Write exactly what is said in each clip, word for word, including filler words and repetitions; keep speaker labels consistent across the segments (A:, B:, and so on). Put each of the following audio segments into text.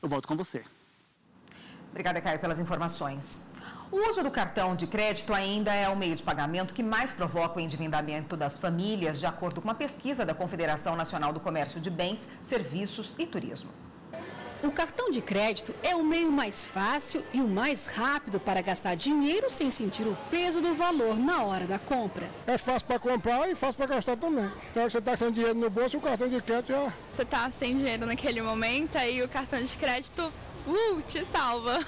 A: eu volto com você.
B: Obrigada, Caio, pelas informações. O uso do cartão de crédito ainda é o meio de pagamento que mais provoca o endividamento das famílias, de acordo com uma pesquisa da Confederação Nacional do Comércio de Bens, Serviços e Turismo.
C: O cartão de crédito é o meio mais fácil e o mais rápido para gastar dinheiro sem sentir o peso do valor na hora da compra.
D: É fácil para comprar e fácil para gastar também. Então você está sem dinheiro no bolso, o cartão de crédito já...
E: Você está sem dinheiro naquele momento, aí o cartão de crédito... Uh, te salva.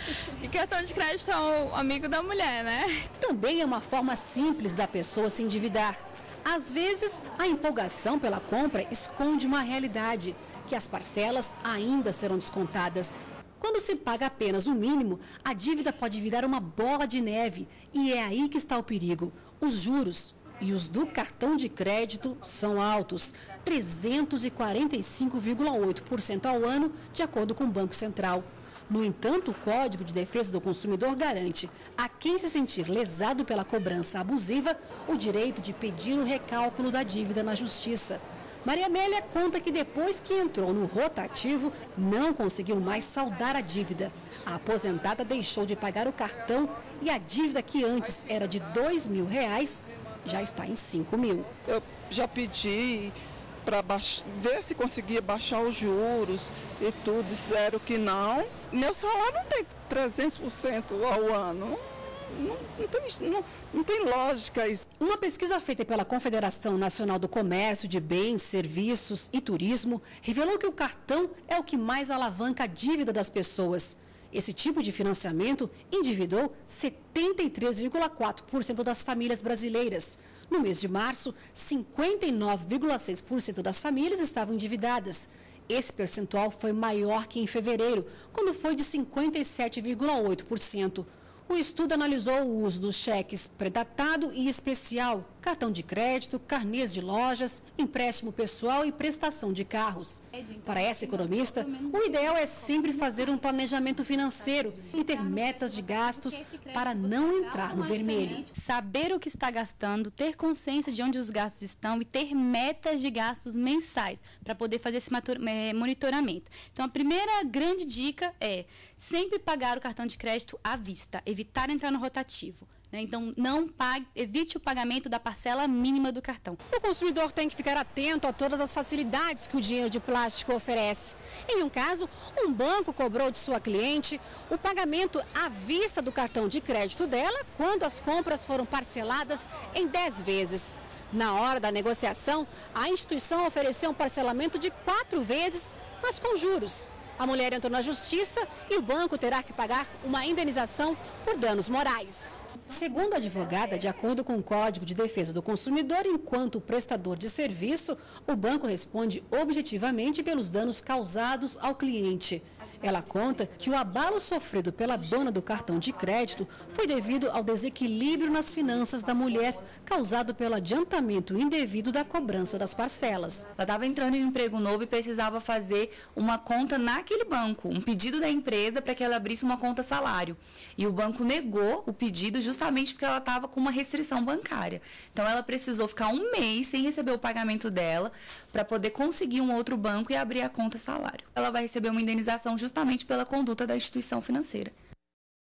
E: E cartão de crédito é o amigo da mulher, né?
C: Também é uma forma simples da pessoa se endividar. Às vezes, a empolgação pela compra esconde uma realidade, que as parcelas ainda serão descontadas. Quando se paga apenas o mínimo, a dívida pode virar uma bola de neve. E é aí que está o perigo. Os juros e os do cartão de crédito são altos, trezentos e quarenta e cinco vírgula oito por cento ao ano, de acordo com o Banco Central. No entanto, o Código de Defesa do Consumidor garante a quem se sentir lesado pela cobrança abusiva o direito de pedir o recálculo da dívida na Justiça. Maria Amélia conta que depois que entrou no rotativo, não conseguiu mais saldar a dívida. A aposentada deixou de pagar o cartão e a dívida que antes era de dois mil reais já está em cinco mil.
F: Eu já pedi para ver se conseguia baixar os juros e tudo, disseram que não. Meu salário não tem trezentos por cento ao ano. Não, não, tem, não, não tem lógica isso.
C: Uma pesquisa feita pela Confederação Nacional do Comércio de Bens, Serviços e Turismo revelou que o cartão é o que mais alavanca a dívida das pessoas. Esse tipo de financiamento endividou setenta e três vírgula quatro por cento das famílias brasileiras. No mês de março, cinquenta e nove vírgula seis por cento das famílias estavam endividadas. Esse percentual foi maior que em fevereiro, quando foi de cinquenta e sete vírgula oito por cento. O estudo analisou o uso dos cheques predatado e especial, cartão de crédito, carnês de lojas, empréstimo pessoal e prestação de carros. Para essa economista, o ideal é sempre fazer um planejamento financeiro e ter metas de gastos para não entrar no vermelho.
G: Saber o que está gastando, ter consciência de onde os gastos estão e ter metas de gastos mensais para poder fazer esse monitoramento. Então, a primeira grande dica é sempre pagar o cartão de crédito à vista, evitar entrar no rotativo. Né? Então, não pague, evite o pagamento da parcela mínima do cartão.
C: O consumidor tem que ficar atento a todas as facilidades que o dinheiro de plástico oferece. Em um caso, um banco cobrou de sua cliente o pagamento à vista do cartão de crédito dela quando as compras foram parceladas em dez vezes. Na hora da negociação, a instituição ofereceu um parcelamento de quatro vezes, mas com juros. A mulher entrou na justiça e o banco terá que pagar uma indenização por danos morais. Segundo a advogada, de acordo com o Código de Defesa do Consumidor, enquanto prestador de serviço, o banco responde objetivamente pelos danos causados ao cliente. Ela conta que o abalo sofrido pela dona do cartão de crédito foi devido ao desequilíbrio nas finanças da mulher, causado pelo adiantamento indevido da cobrança das parcelas.
H: Ela estava entrando em um emprego novo e precisava fazer uma conta naquele banco, um pedido da empresa para que ela abrisse uma conta salário. E o banco negou o pedido justamente porque ela estava com uma restrição bancária. Então, ela precisou ficar um mês sem receber o pagamento dela para poder conseguir um outro banco e abrir a conta salário. Ela vai receber uma indenização justamente pela conduta da instituição financeira.